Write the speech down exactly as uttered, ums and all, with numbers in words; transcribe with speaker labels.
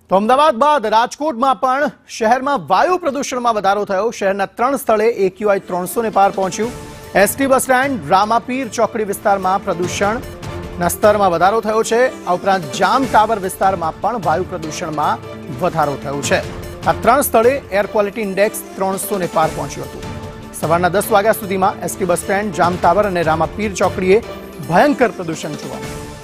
Speaker 1: તો અમદાવાદ બાદ રાજકોટમાં પણ શહેરમાં વાયુ પ્રદૂષણમાં વધારો થયો। શહેરના ત્રણ સ્થળે એક્યુઆઈ ત્રણસો ને પાર પહોંચ્યું। એસટી બસ સ્ટેન્ડ, રામાપીર ચોકડી વિસ્તારમાં પ્રદૂષણના સ્તરમાં વધારો થયો છે। આ ઉપરાંત જામ ટાવર વિસ્તારમાં પણ વાયુ પ્રદૂષણમાં વધારો થયો છે। આ ત્રણ સ્થળે એર ક્વોલિટી ઇન્ડેક્સ ત્રણસો ને પાર પહોંચ્યું હતું। સવારના દસ વાગ્યા સુધીમાં ST bus stand, Jam tower અને રામાપીર ચોકડીએ ભયંકર પ્રદૂષણ જોવા મળ્યું।